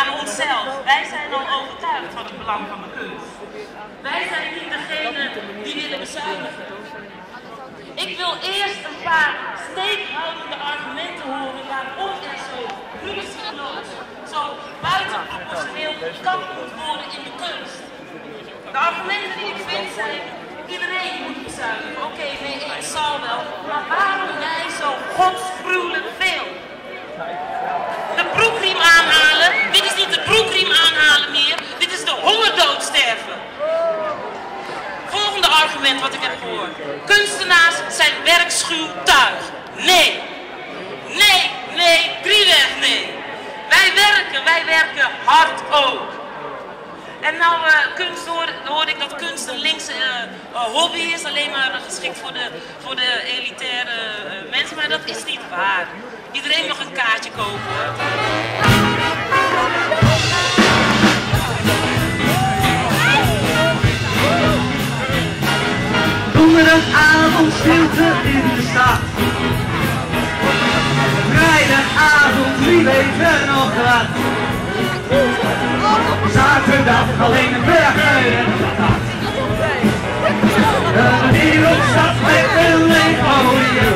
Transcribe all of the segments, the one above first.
bij onszelf. Wij zijn al overtuigd van het belang van de kunst. Wij zijn niet degene die willen bezuinigen. Ik wil eerst een paar steekhoudende argumenten horen waarom er zo ruzieloos, zo buitenproportioneel gekant moet worden in de kunst. De argumenten die ik vind zijn, iedereen moet bezuinigen. Oké, nee, ik zal wel. Maar waarom jij zo godsgruwelijk veel? De broekriem aanhalen, dit is niet de broekriem aanhalen meer, dit is de hongerdood sterven. Volgende argument wat ik heb gehoord. Kunstenaars zijn werkschuw tuig. Nee. Nee, nee, drieweg nee. Wij werken hard ook. En nou, kunst hoorde ik dat kunst een linkse hobby is, alleen maar geschikt voor de elitaire mensen, maar dat is niet waar. Iedereen mag een kaartje kopen. Donderdagavond stilte in de stad. Vrijdagavond, wie weet er nog wat. Zaterdag alleen een burger en een patat. Een wereldstad met een leeg podium.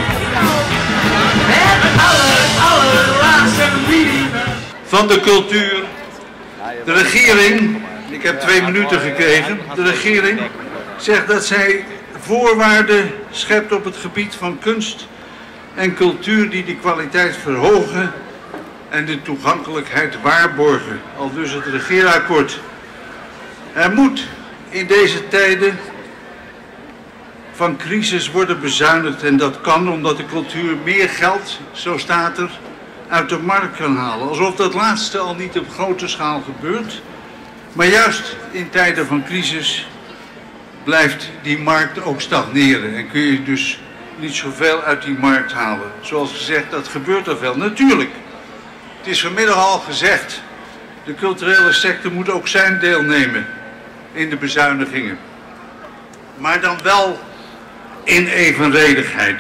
Het allerlaatste minimum van de cultuur. De regering, ik heb 2 minuten gekregen, de regering zegt dat zij voorwaarden schept op het gebied van kunst en cultuur die de kwaliteit verhogen en de toegankelijkheid waarborgen, aldus het regeerakkoord. Er moet in deze tijden van crisis worden bezuinigd en dat kan omdat de cultuur meer geld, zo staat er, uit de markt kan halen. Alsof dat laatste al niet op grote schaal gebeurt, maar juist in tijden van crisis blijft die markt ook stagneren en kun je dus niet zoveel uit die markt halen. Zoals gezegd, dat gebeurt er veel. Natuurlijk, het is vanmiddag al gezegd, de culturele sector moet ook zijn deel nemen in de bezuinigingen. Maar dan wel in evenredigheid.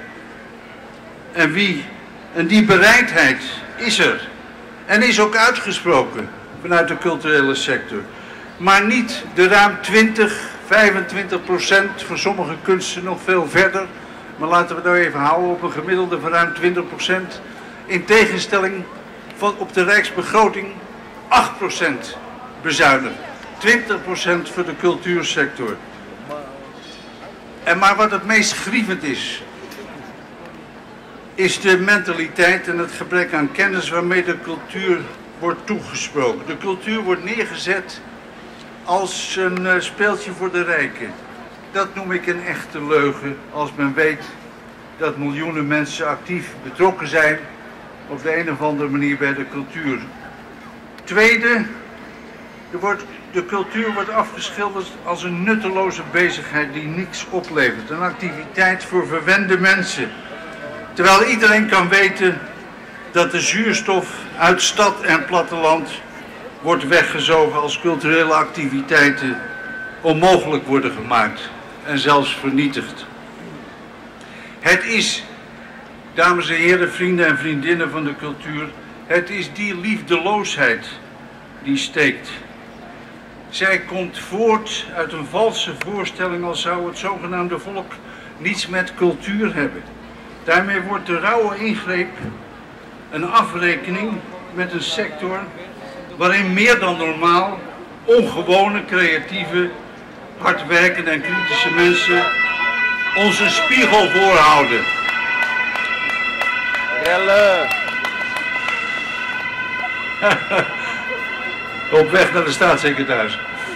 En die bereidheid is er. En is ook uitgesproken vanuit de culturele sector. Maar niet de ruim 25% voor sommige kunsten nog veel verder. Maar laten we nou even houden op een gemiddelde van ruim 20%. In tegenstelling van op de rijksbegroting 8% bezuinigen. 20% voor de cultuursector. Maar wat het meest grievend is de mentaliteit en het gebrek aan kennis waarmee de cultuur wordt toegesproken. De cultuur wordt neergezet als een speeltje voor de rijken. Dat noem ik een echte leugen als men weet dat miljoenen mensen actief betrokken zijn op de een of andere manier bij de cultuur. Tweede, de cultuur wordt afgeschilderd als een nutteloze bezigheid die niks oplevert. Een activiteit voor verwende mensen. Terwijl iedereen kan weten dat de zuurstof uit stad en platteland wordt weggezogen als culturele activiteiten onmogelijk worden gemaakt en zelfs vernietigd. Het is, dames en heren, vrienden en vriendinnen van de cultuur, het is die liefdeloosheid die steekt. Zij komt voort uit een valse voorstelling als zou het zogenaamde volk niets met cultuur hebben. Daarmee wordt de rauwe ingreep een afrekening met een sector waarin meer dan normaal ongewone, creatieve, hardwerkende en kritische mensen ons een spiegel voorhouden. Rellen! Op weg naar de staatssecretaris.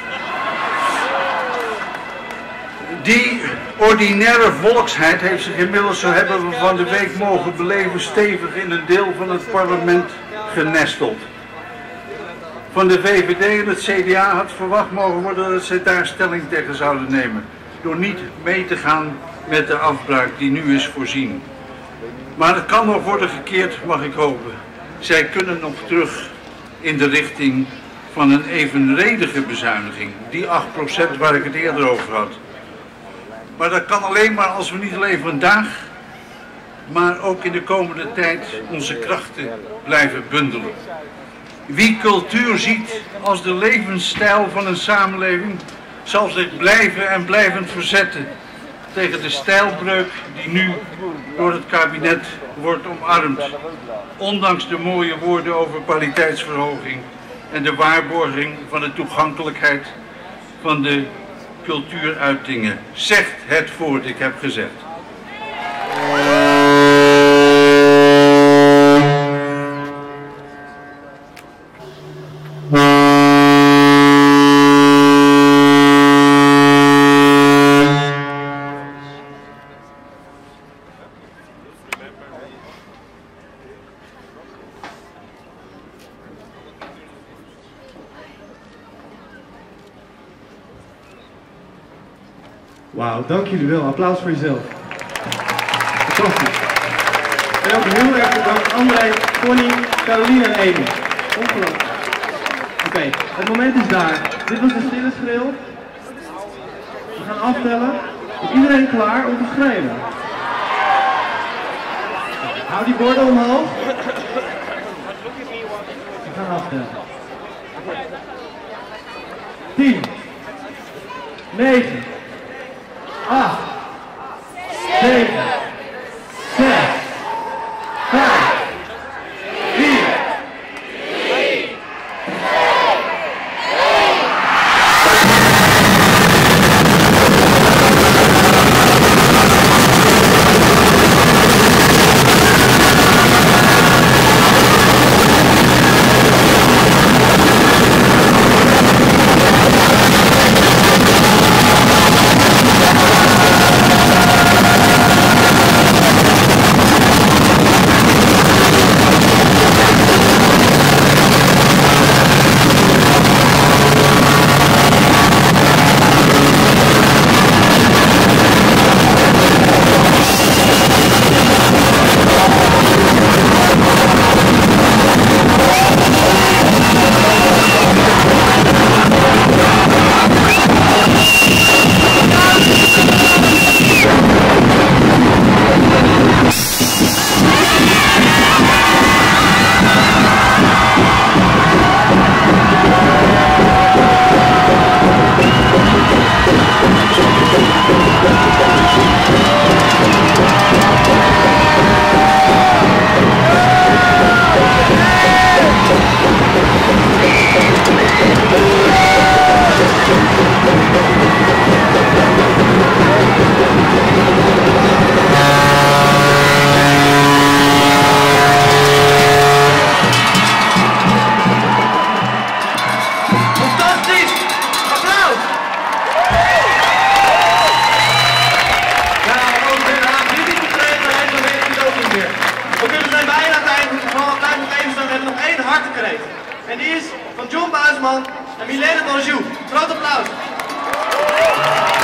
Die ordinaire volksheid heeft zich inmiddels, zo hebben we van de week mogen beleven, stevig in een deel van het parlement genesteld. Van de VVD en het CDA had verwacht mogen worden dat zij daar stelling tegen zouden nemen. Door niet mee te gaan met de afbraak die nu is voorzien. Maar het kan nog worden gekeerd, mag ik hopen. Zij kunnen nog terug in de richting van een evenredige bezuiniging. Die 8% waar ik het eerder over had. Maar dat kan alleen maar als we niet alleen vandaag, maar ook in de komende tijd onze krachten blijven bundelen. Wie cultuur ziet als de levensstijl van een samenleving, zal zich blijven en blijvend verzetten tegen de stijlbreuk die nu door het kabinet wordt omarmd. Ondanks de mooie woorden over kwaliteitsverhoging en de waarborging van de toegankelijkheid van de cultuuruitingen. Zegt het voort, ik heb gezegd. Wauw, dank jullie wel. Applaus voor jezelf. Fantastisch. En ook heel erg bedankt André, Connie, Caroline en Amy. Ongelooflijk. Oké, het moment is daar. Dit was de stille schreeuw. We gaan aftellen. Is iedereen klaar om te schreeuwen? Hou die borden omhoog. We gaan aftellen. 10, 9, 8, 7, 6, 5, 4, 3, 1 hartekreet. En die is van John Buisman en Milene Bonjour. Groot applaus.